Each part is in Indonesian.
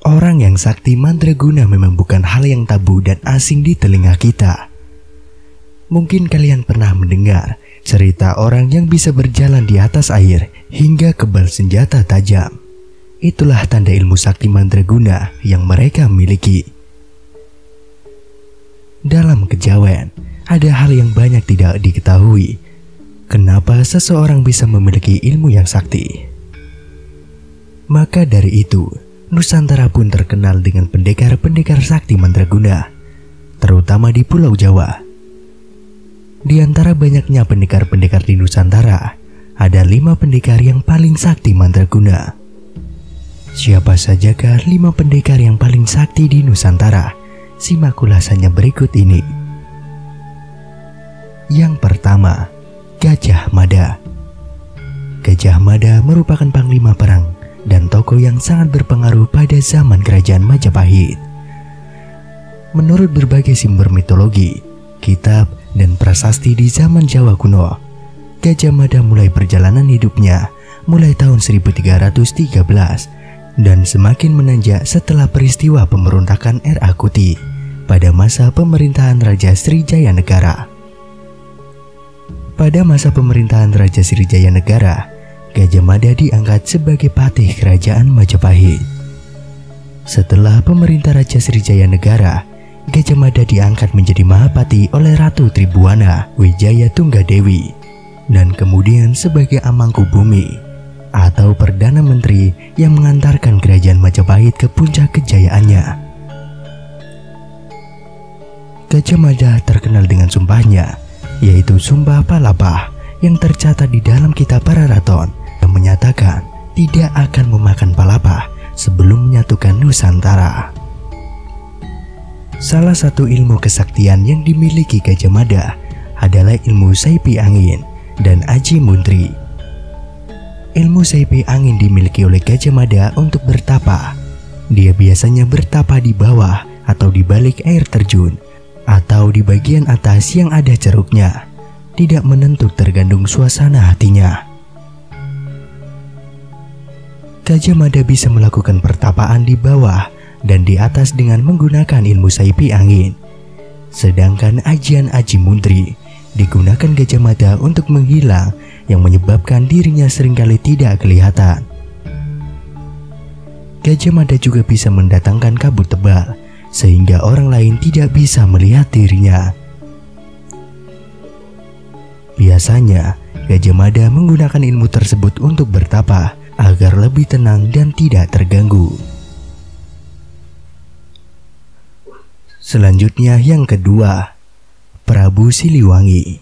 Orang yang sakti mandraguna memang bukan hal yang tabu dan asing di telinga kita. Mungkin kalian pernah mendengar cerita orang yang bisa berjalan di atas air hingga kebal senjata tajam. Itulah tanda ilmu sakti mandraguna yang mereka miliki. Dalam kejawen, ada hal yang banyak tidak diketahui. Kenapa seseorang bisa memiliki ilmu yang sakti? Maka dari itu, Nusantara pun terkenal dengan pendekar-pendekar sakti mandraguna, terutama di Pulau Jawa. Di antara banyaknya pendekar-pendekar di Nusantara, ada 5 pendekar yang paling sakti mandraguna. Siapa sajakah 5 pendekar yang paling sakti di Nusantara? Simak ulasannya berikut ini. Yang pertama, Gajah Mada. Gajah Mada merupakan panglima perang dan tokoh yang sangat berpengaruh pada zaman kerajaan Majapahit. Menurut berbagai sumber mitologi, kitab, dan prasasti di zaman Jawa kuno, Gajah Mada mulai perjalanan hidupnya mulai tahun 1313 dan semakin menanjak setelah peristiwa pemberontakan R.A. Kuti pada masa pemerintahan Raja Srijaya Negara. Pada masa pemerintahan Raja Srijaya Negara, Gajah Mada diangkat sebagai patih kerajaan Majapahit. Setelah pemerintah Raja Srijaya Negara, Gajah Mada diangkat menjadi Mahapati oleh Ratu Tribuana Wijaya Tunggadewi dan kemudian sebagai Amangku Bumi atau Perdana Menteri yang mengantarkan kerajaan Majapahit ke puncak kejayaannya. Gajah Mada terkenal dengan sumpahnya, yaitu Sumpah Palapa yang tercatat di dalam kitab Pararaton yang menyatakan tidak akan memakan palapa sebelum menyatukan Nusantara. Salah satu ilmu kesaktian yang dimiliki Gajah Mada adalah ilmu Saipi Angin dan Aji Muntri. Ilmu Saipi Angin dimiliki oleh Gajah Mada untuk bertapa. Dia biasanya bertapa di bawah atau di balik air terjun atau di bagian atas yang ada ceruknya. Tidak menentu tergantung suasana hatinya. Gajah Mada bisa melakukan pertapaan di bawah dan di atas dengan menggunakan ilmu Saipi Angin. Sedangkan ajian Aji Muntri digunakan Gajah Mada untuk menghilang yang menyebabkan dirinya seringkali tidak kelihatan. Gajah Mada juga bisa mendatangkan kabut tebal sehingga orang lain tidak bisa melihat dirinya. Biasanya, Gajah Mada menggunakan ilmu tersebut untuk bertapa agar lebih tenang dan tidak terganggu. Selanjutnya yang kedua, Prabu Siliwangi.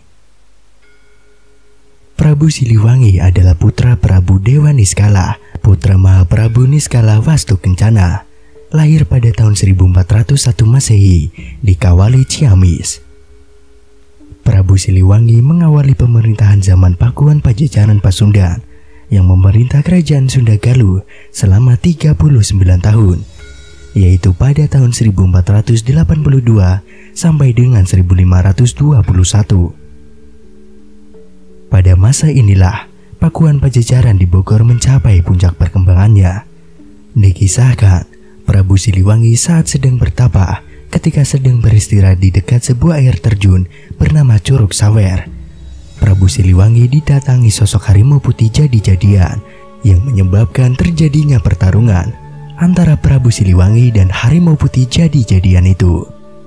Prabu Siliwangi adalah putra Prabu Dewa Niskala, putra Mahaprabu Niskala Wastu Kencana, lahir pada tahun 1401 Masehi di Kawali Ciamis. Prabu Siliwangi mengawali pemerintahan zaman Pakuan Pajajaran Pasundan yang memerintah kerajaan Sunda Galuh selama 39 tahun, yaitu pada tahun 1482 sampai dengan 1521. Pada masa inilah Pakuan Pajajaran di Bogor mencapai puncak perkembangannya. Dikisahkan, Prabu Siliwangi saat sedang bertapa ketika sedang beristirahat di dekat sebuah air terjun bernama Curug Sawer. Prabu Siliwangi didatangi sosok harimau putih jadi-jadian yang menyebabkan terjadinya pertarungan antara Prabu Siliwangi dan harimau putih jadi-jadian itu.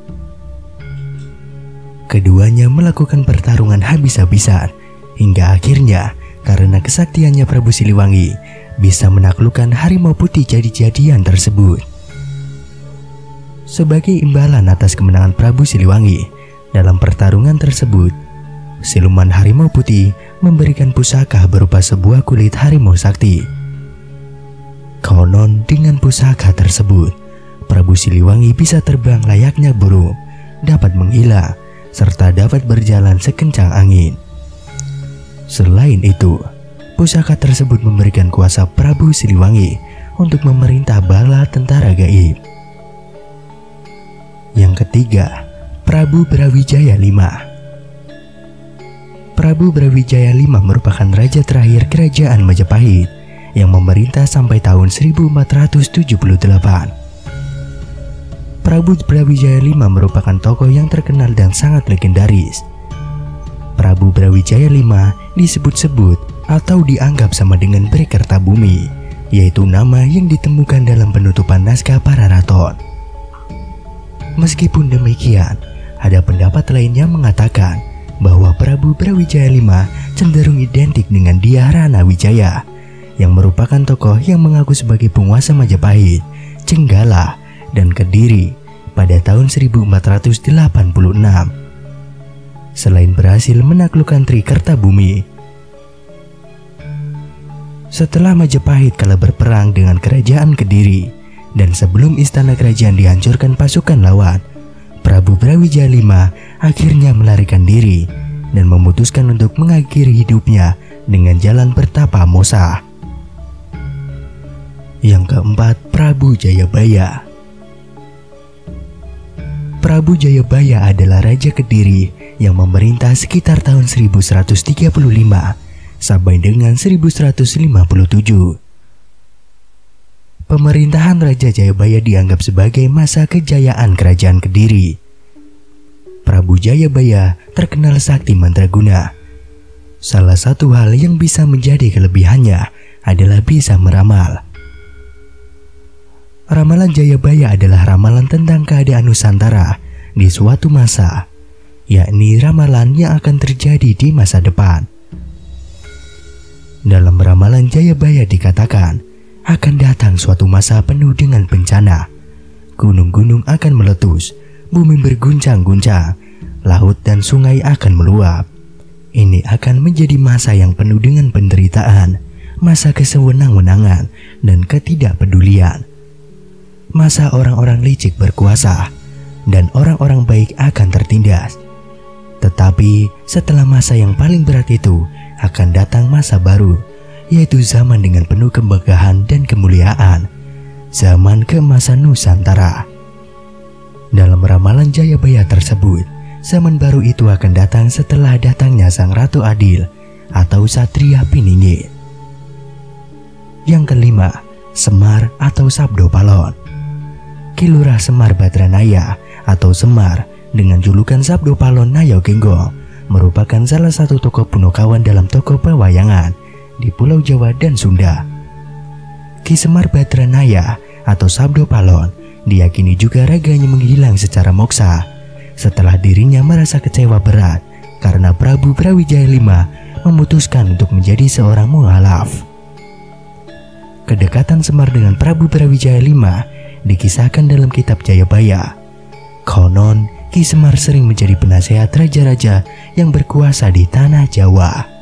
Keduanya melakukan pertarungan habis-habisan hingga akhirnya karena kesaktiannya Prabu Siliwangi bisa menaklukkan harimau putih jadi-jadian tersebut. Sebagai imbalan atas kemenangan Prabu Siliwangi dalam pertarungan tersebut, siluman harimau putih memberikan pusaka berupa sebuah kulit harimau sakti. Konon dengan pusaka tersebut, Prabu Siliwangi bisa terbang layaknya burung, dapat menghilang, serta dapat berjalan sekencang angin. Selain itu, pusaka tersebut memberikan kuasa Prabu Siliwangi untuk memerintah bala tentara gaib. Yang ketiga, Prabu Brawijaya V. Prabu Brawijaya V merupakan raja terakhir kerajaan Majapahit yang memerintah sampai tahun 1478. Prabu Brawijaya V merupakan tokoh yang terkenal dan sangat legendaris. Prabu Brawijaya V disebut-sebut atau dianggap sama dengan Bhre-Kertabumi, yaitu nama yang ditemukan dalam penutupan naskah Pararaton. Meskipun demikian, ada pendapat lain yang mengatakan bahwa Prabu Brawijaya V cenderung identik dengan Dhyarana Wijaya, yang merupakan tokoh yang mengaku sebagai penguasa Majapahit, Jenggala, dan Kediri pada tahun 1486. Selain berhasil menaklukkan Tri-Kertabumi, setelah Majapahit kalah berperang dengan kerajaan Kediri dan sebelum istana kerajaan dihancurkan pasukan lawan, Prabu Brawijaya V akhirnya melarikan diri dan memutuskan untuk mengakhiri hidupnya dengan jalan bertapa moksha. Yang keempat, Prabu Jayabaya. Prabu Jayabaya adalah Raja Kediri yang memerintah sekitar tahun 1135 sampai dengan 1157. Pemerintahan Raja Jayabaya dianggap sebagai masa kejayaan kerajaan Kediri. Prabu Jayabaya terkenal sakti mandraguna. Salah satu hal yang bisa menjadi kelebihannya adalah bisa meramal. Ramalan Jayabaya adalah ramalan tentang keadaan Nusantara di suatu masa, yakni ramalan yang akan terjadi di masa depan. Dalam ramalan Jayabaya dikatakan akan datang suatu masa penuh dengan bencana. Gunung-gunung akan meletus, bumi berguncang-guncang, laut dan sungai akan meluap. Ini akan menjadi masa yang penuh dengan penderitaan, masa kesewenang-wenangan dan ketidakpedulian. Masa orang-orang licik berkuasa dan orang-orang baik akan tertindas. Tetapi setelah masa yang paling berat itu akan datang masa baru, yaitu zaman dengan penuh kemegahan dan kemuliaan, zaman keemasan Nusantara. Dalam ramalan Jayabaya tersebut, zaman baru itu akan datang setelah datangnya Sang Ratu Adil atau Satria Piningit. Yang kelima, Semar atau Sabdo Palon. Ki Lurah Semar Badranaya atau Semar dengan julukan Sabdo Palon Nayo Genggong merupakan salah satu tokoh Punokawan dalam tokoh pewayangan di Pulau Jawa dan Sunda. Ki Semar Badranaya atau Sabdo Palon diyakini juga raganya menghilang secara moksha setelah dirinya merasa kecewa berat karena Prabu Brawijaya V memutuskan untuk menjadi seorang mualaf. Kedekatan Semar dengan Prabu Brawijaya V dikisahkan dalam kitab Jayabaya. Konon, Ki Semar sering menjadi penasehat raja-raja yang berkuasa di tanah Jawa.